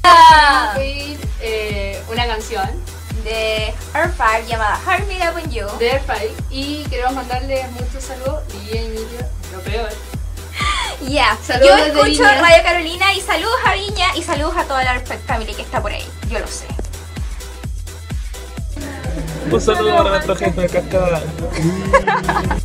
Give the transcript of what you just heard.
pedir una canción de Air5 llamada Heart Me Up On You de Air5 y queremos mandarles muchos saludos y Emilio, lo peor. Ya, Saludos yo desde escucho Viña. Radio Carolina y saludos a Viña y saludos a toda la Respect Family que está por ahí, yo lo sé. Un saludo para nuestra gente de Cascada.